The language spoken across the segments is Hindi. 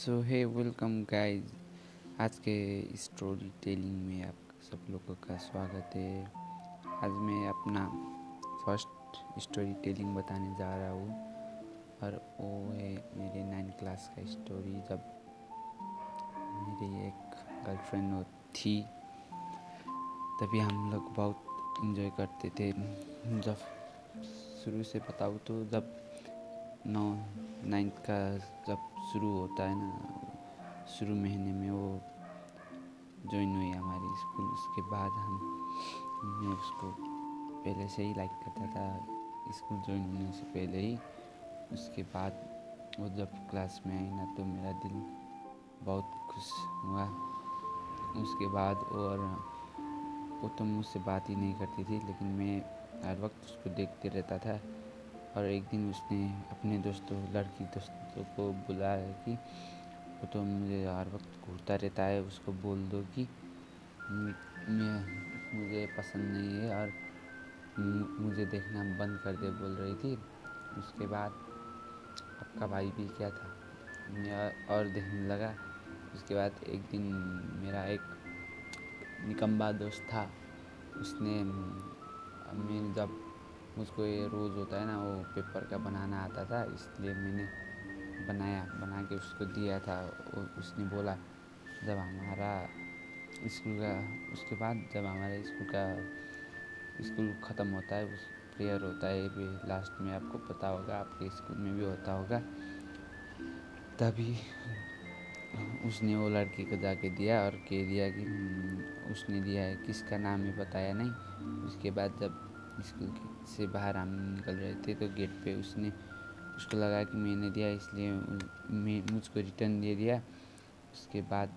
सो हे वेलकम गाइस। आज के स्टोरी टेलिंग में आप सब लोगों का स्वागत है। आज मैं अपना फर्स्ट स्टोरी टेलिंग बताने जा रहा हूँ और वो है मेरे 9th क्लास का स्टोरी। जब मेरी एक गर्लफ्रेंड थी तभी हम लोग बहुत इन्जॉय करते थे। जब शुरू से बताऊँ तो जब 9th का जब शुरू होता है ना, शुरू महीने में वो ज्वाइन हुई हमारी स्कूल। उसके बाद मैं उसको पहले से ही लाइक करता था, स्कूल ज्वाइन होने से पहले ही। उसके बाद वो जब क्लास में आई ना तो मेरा दिल बहुत खुश हुआ। उसके बाद और वो तो मुझसे बात ही नहीं करती थी, लेकिन मैं हर वक्त उसको देखते रहता था। और एक दिन उसने अपने लड़की दोस्तों को बुलाया कि वो तो मुझे हर वक्त घूरता रहता है, उसको बोल दो कि मुझे पसंद नहीं है और मुझे देखना बंद कर दे, बोल रही थी। उसके बाद आपका भाई भी क्या था, मैं और देखने लगा। उसके बाद एक दिन मेरा एक निकम्बा दोस्त था, उसने मैं जब मुझको ये रोज़ होता है ना, वो पेपर का बनाना आता था, इसलिए मैंने बना के उसको दिया था। उसने बोला जब हमारा स्कूल का उसके बाद जब हमारे स्कूल ख़त्म होता है, उस प्रेयर होता है भी लास्ट में, आपको पता होगा, आपके स्कूल में भी होता होगा। तभी उसने वो लड़की को जाके दिया और कह दिया कि उसने दिया है, किसका नाम है बताया नहीं। उसके बाद जब स्कूल से बाहर हम निकल रहे थे तो गेट पे उसको लगा कि मैंने दिया, इसलिए मैं मुझको रिटर्न दे दिया। उसके बाद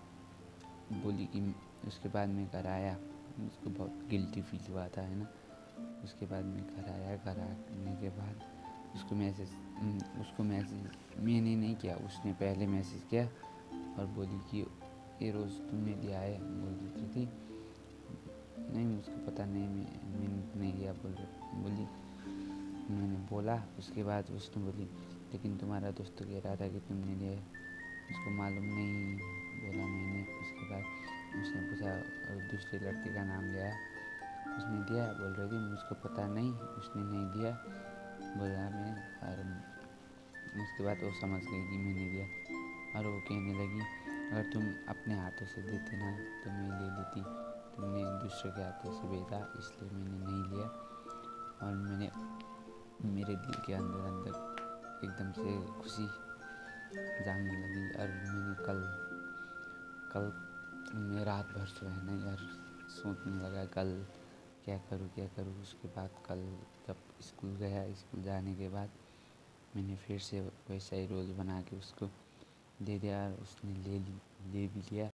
बोली कि उसके बाद मैं घर आया, मुझको बहुत गिल्टी फील हुआ था, है ना। उसके बाद मैं घर आया, घर आने के बाद उसको मैसेज मैंने नहीं किया, उसने पहले मैसेज किया और बोली कि ये रोज़ तुमने दिया है, बोल देती थी। नहीं, मुझको पता नहीं, मैंने नहीं दिया, बोली। मैंने बोला। उसके बाद उसने बोली लेकिन तुम्हारा दोस्त तो कह रहा था कि तुमने दिया है, उसको मालूम नहीं, बोला मैंने। उसके बाद उसने पूछा और दूसरे लड़के का नाम लिया, उसने दिया, बोल रही थी मुझको पता नहीं, उसने नहीं दिया, बोला मैं। और उसके बाद वो समझ गई कि मैंने दिया और वो कहने लगी अगर तुम अपने हाथों से देते ना तो मैं ले लेती, तुमने दूसरे के हाथों से भेजा इसलिए मैंने नहीं लिया। और मेरे दिल के अंदर एकदम से खुशी जागने लगी। और मैंने कल मैं रात भर सोया नहीं और सोचने लगा कल क्या करूँ। उसके बाद कल जब स्कूल गया, स्कूल जाने के बाद मैंने फिर से वैसा ही रोल बना के उसको दे दिया और उसने ले भी लिया।